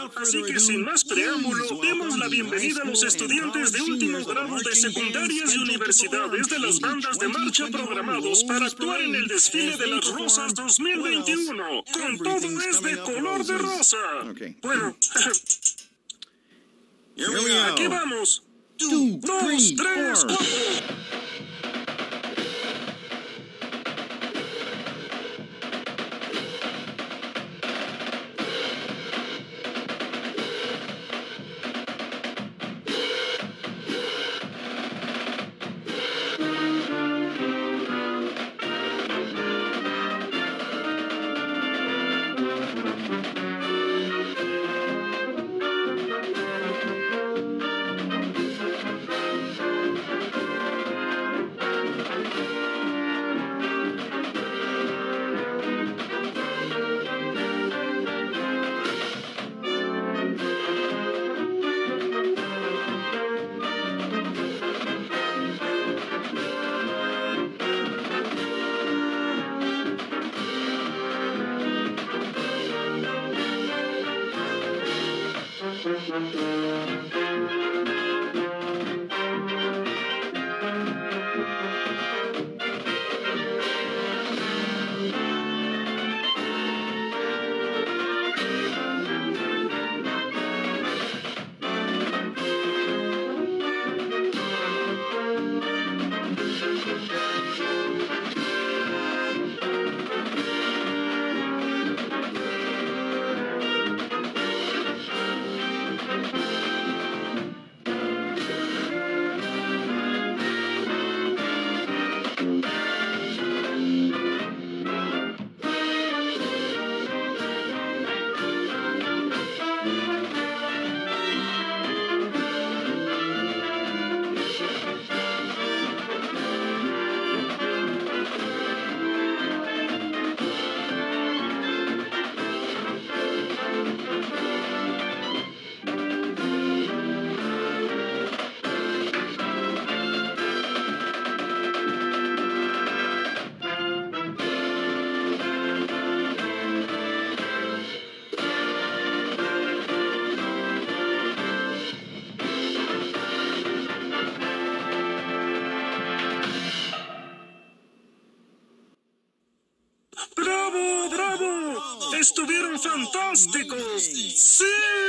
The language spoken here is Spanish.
Así que sin más preámbulo, demos la bienvenida a los estudiantes de último grado de secundarias y universidades de las bandas de marcha programados para actuar en el desfile de las Rosas 2021. Con todo es de color de rosa. Bueno, aquí vamos. 2, 3, 4. ¡Bravo, bravo! ¡Estuvieron fantásticos! ¡Sí!